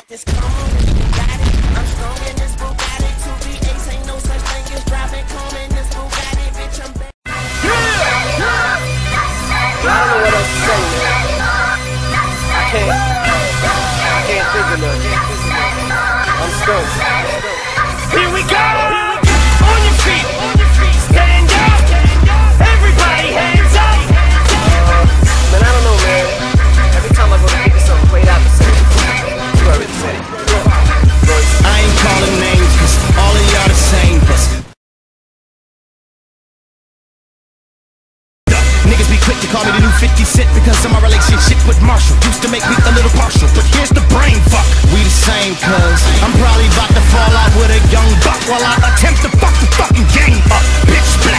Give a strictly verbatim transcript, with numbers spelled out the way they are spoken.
This come on, this Bugatti. I'm strong in this Bugatti. Two V eights ain't no such thing as driving calm in this Bugatti. Bitch, I'm back. Yeah! I don't know what else to say, man. I can't. I can't think of nothing. I'm stuck. Here we go! On your feet! Stand up! Everybody hands up! Uh, man, I don't know, man. Every time I go to pick something played out the same. You already said it. I ain't calling names, cause all of y'all the same, but niggas be quick to call me the new fifty cent because of my relationship with Marshall. Used to make me a little partial, but here's the brain fuck. We the same, cuz I'm probably about to fall out with a young buck while I attempt to fuck the fucking game up. Bitch,